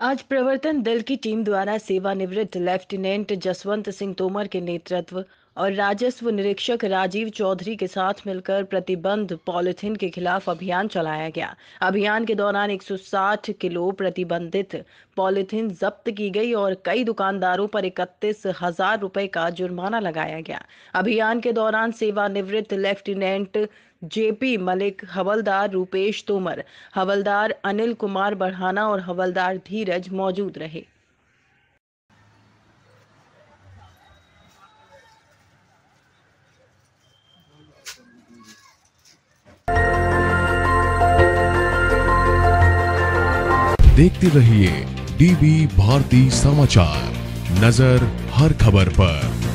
आज प्रवर्तन दल की टीम द्वारा सेवानिवृत्त लेफ्टिनेंट जसवंत सिंह तोमर के नेतृत्व और राजस्व निरीक्षक राजीव चौधरी के साथ मिलकर प्रतिबंध पॉलिथीन के खिलाफ अभियान चलाया गया। अभियान के दौरान 160 किलो प्रतिबंधित पॉलिथीन जब्त की गई और कई दुकानदारों पर 31,000 रुपए का जुर्माना लगाया गया। अभियान के दौरान सेवानिवृत्त लेफ्टिनेंट जेपी मलिक, हवलदार रूपेश तोमर, हवलदार अनिल कुमार बढ़ाना और हवलदार धीरज मौजूद रहे। देखते रहिए डीबी भारती समाचार, नजर हर खबर पर।